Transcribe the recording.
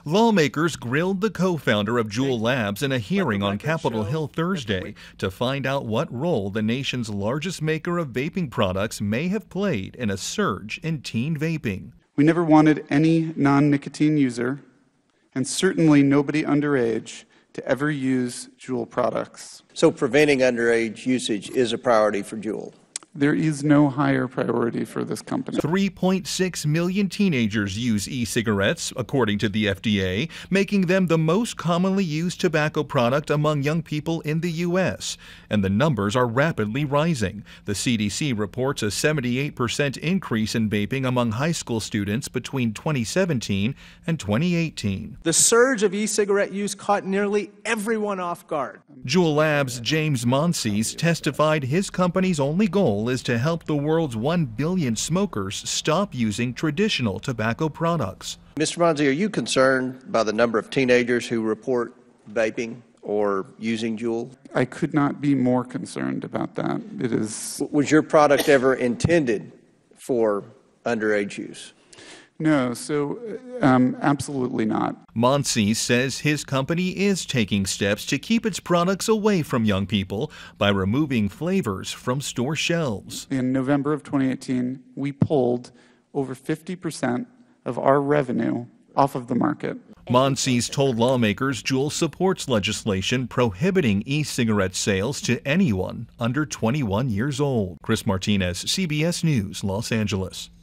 Lawmakers grilled the co-founder of Juul Labs in a hearing on Capitol Hill Thursday to find out what role the nation's largest maker of vaping products may have played in a surge in teen vaping. We never wanted any non-nicotine user, and certainly nobody underage, to ever use Juul products. So preventing underage usage is a priority for Juul. There is no higher priority for this company. 3.6 million teenagers use e-cigarettes, according to the FDA, making them the most commonly used tobacco product among young people in the U.S. And the numbers are rapidly rising. The CDC reports a 78% increase in vaping among high school students between 2017 and 2018. The surge of e-cigarette use caught nearly everyone off guard. Juul Labs' James Monsees testified his company's only goal is to help the world's 1 billion smokers stop using traditional tobacco products. Mr. Monsees, are you concerned by the number of teenagers who report vaping or using Juul? I could not be more concerned about that. It is. Was your product ever intended for underage use? No, so absolutely not. Monsees says his company is taking steps to keep its products away from young people by removing flavors from store shelves. In November of 2018, we pulled over 50% of our revenue off of the market. Monsees told lawmakers Juul supports legislation prohibiting e-cigarette sales to anyone under 21 years old. Chris Martinez, CBS News, Los Angeles.